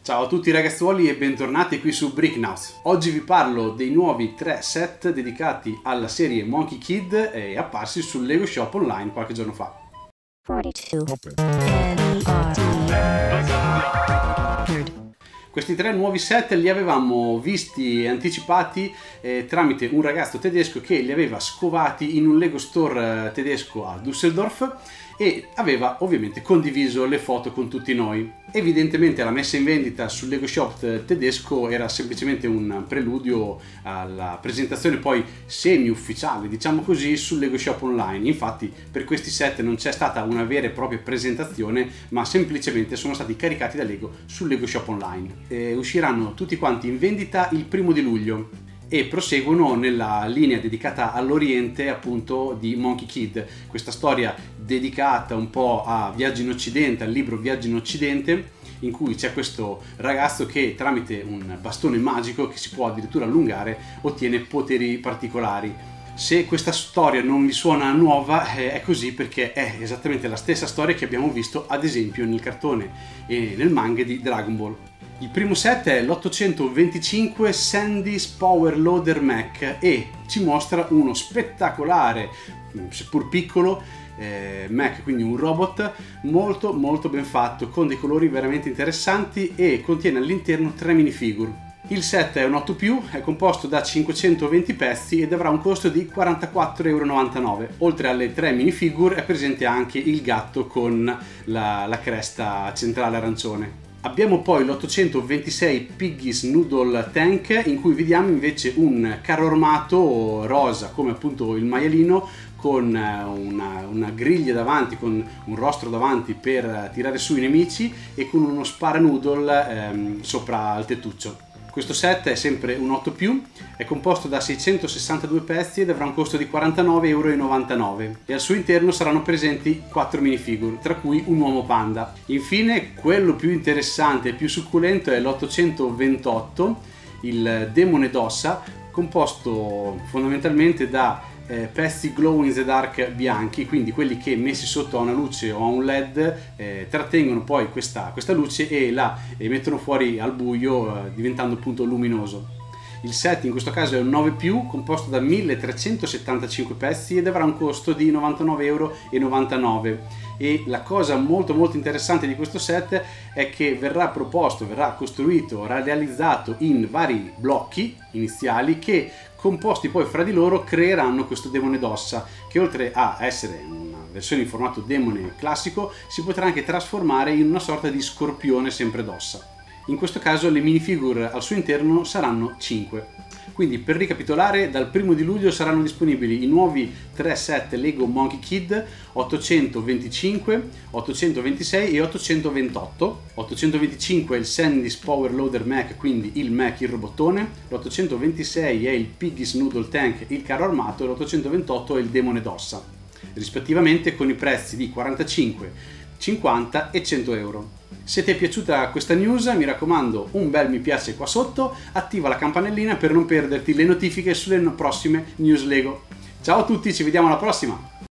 Ciao a tutti ragazzuoli e bentornati qui su Brickhouse. Oggi vi parlo dei nuovi 3 set dedicati alla serie Monkey Kid e apparsi sul Lego Shop Online qualche giorno fa. 42. Questi 3 nuovi set li avevamo visti e anticipati tramite un ragazzo tedesco che li aveva scovati in un Lego Store tedesco a Düsseldorf e aveva ovviamente condiviso le foto con tutti noi. Evidentemente la messa in vendita sul Lego Shop tedesco era semplicemente un preludio alla presentazione poi semi-ufficiale, diciamo così, sul Lego Shop Online. Infatti per questi set non c'è stata una vera e propria presentazione, ma semplicemente sono stati caricati da Lego sul Lego Shop Online. Usciranno tutti quanti in vendita il 1° luglio. E proseguono nella linea dedicata all'Oriente, appunto, di Monkey Kid, questa storia dedicata un po' a Viaggio in Occidente, al libro Viaggio in Occidente, in cui c'è questo ragazzo che tramite un bastone magico che si può addirittura allungare ottiene poteri particolari. Se questa storia non vi suona nuova è così perché è esattamente la stessa storia che abbiamo visto ad esempio nel cartone e nel manga di Dragon Ball. Il primo set è l'825 Sandy's Power Loader Mech e ci mostra uno spettacolare, seppur piccolo, mech, quindi un robot molto ben fatto, con dei colori veramente interessanti e contiene all'interno 3 minifigure. Il set è un 8+, è composto da 520 pezzi ed avrà un costo di 44,99 €. Oltre alle 3 minifigure è presente anche il gatto con la cresta centrale arancione. Abbiamo poi l'826 Piggy's Noodle Tank, in cui vediamo invece un carro armato rosa come appunto il maialino, con una griglia davanti, con un rostro davanti per tirare su i nemici e con uno sparanoodle sopra il tettuccio. Questo set è sempre un 8+, è composto da 662 pezzi ed avrà un costo di 49,99 € e al suo interno saranno presenti 4 minifigure, tra cui un uomo panda. Infine, quello più interessante e più succulento è l'828, il demone d'ossa, composto fondamentalmente da pezzi glow in the dark bianchi, quindi quelli che messi sotto a una luce o a un led trattengono poi questa luce e la emettono fuori al buio diventando appunto luminoso. Il set in questo caso è un 9+, composto da 1375 pezzi ed avrà un costo di 99,99 € e la cosa molto interessante di questo set è che verrà costruito, realizzato in vari blocchi iniziali che composti poi fra di loro creeranno questo demone d'ossa che, oltre a essere una versione in formato demone classico, si potrà anche trasformare in una sorta di scorpione sempre d'ossa. In questo caso le minifigure al suo interno saranno 5. Quindi, per ricapitolare, dal 1° luglio saranno disponibili i nuovi 3 set Lego Monkey Kid 825, 826 e 828. 825 è il Sandy's Power Loader Mech, quindi il mech, il robottone. L'826 è il Piggy's Noodle Tank, il carro armato, e l'828 è il demone d'ossa, rispettivamente con i prezzi di 45, 50 e 100 €. Se ti è piaciuta questa news, mi raccomando, un bel mi piace qua sotto, attiva la campanellina per non perderti le notifiche sulle prossime news Lego. Ciao a tutti, ci vediamo alla prossima!